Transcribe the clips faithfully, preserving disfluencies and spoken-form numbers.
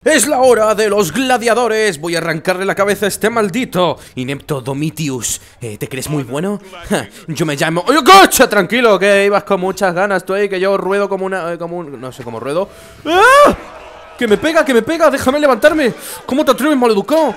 Es la hora de los gladiadores. Voy a arrancarle la cabeza a este maldito inepto Domitius. eh, ¿Te crees muy bueno? Ja, yo me llamo... ¡Oye, cocha! Tranquilo, que ibas con muchas ganas tú ahí. Que yo ruedo como una... Eh, como un... No sé cómo ruedo. ¡Ah! ¡Que me pega, que me pega! ¡Déjame levantarme! ¿Cómo te atreves, maleducado?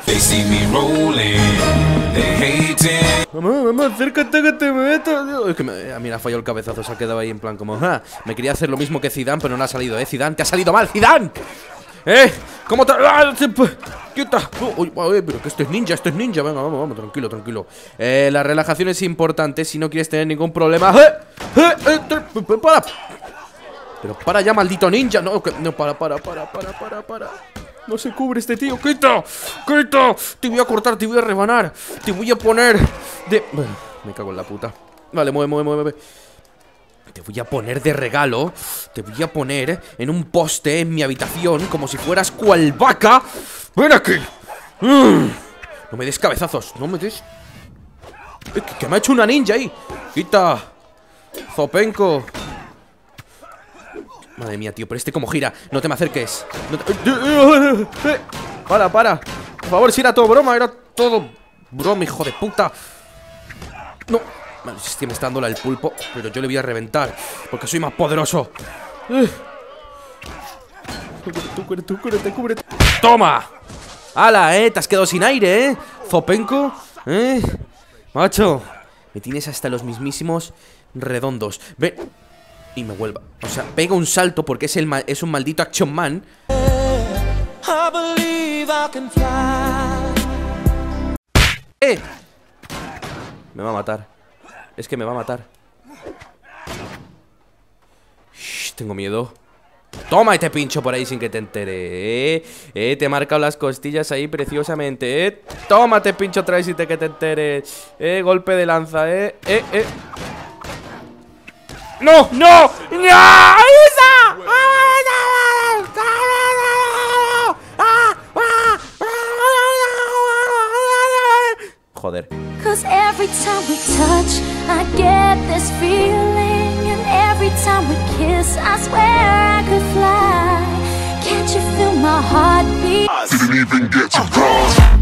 Mamá, mamá, acércate que te meto. Es que me, a mí me ha fallado el cabezazo. Se ha quedado ahí en plan como... ¡Ah! Me quería hacer lo mismo que Zidane, pero no ha salido, ¿eh? Zidane, te ha salido mal, Zidane. ¡Eh! ¿Cómo te...? ¡Ah! ¡Quieta! Uy, uy, pero que esto es ninja, esto es ninja. Venga, vamos, vamos, tranquilo, tranquilo. Eh, la relajación es importante si no quieres tener ningún problema. ¡Eh! ¡Eh! ¡Eh! ¡Para! Pero para ya, maldito ninja. No, que, no, para, para, para, para, para, para. No se cubre este tío. ¡Quita! ¡Quita! Te voy a cortar, te voy a rebanar. Te voy a poner de... Me cago en la puta. Vale, mueve, mueve, mueve. Te voy a poner de regalo. Te voy a poner en un poste en mi habitación, como si fueras cual vaca. ¡Ven aquí! Mm. No me des cabezazos, no me des... ¿Qué, qué me ha hecho una ninja ahí? ¡Quita! ¡Zopenco! Madre mía, tío, pero este como gira. No te me acerques. No te... Para, para. Por favor, si era todo broma, era todo broma, hijo de puta. No. Bueno, es que me está dando el pulpo, pero yo le voy a reventar porque soy más poderoso. Tú cúbrete, tú cúbrete, cúbrete. ¡Toma! ¡Hala, eh! Te has quedado sin aire, eh. Zopenco, eh. Macho, me tienes hasta los mismísimos redondos. Ven. Y me vuelva. O sea, pega un salto porque es, el es un maldito Action Man. ¡Eh! Me va a matar. Es que me va a matar. Shh, tengo miedo. Toma y te pincho por ahí sin que te entere. Eh, eh te he marcado las costillas ahí preciosamente. Eh, toma, te pincho otra vez sin que te enteres. Eh, golpe de lanza. Eh, eh, eh. ¡No! ¡No! ¡No! ¡Isa! Joder. Cause every time we touch, I get this feeling. And every time we kiss, I swear I could fly. Can't you feel my heartbeat? I didn't even get to cross.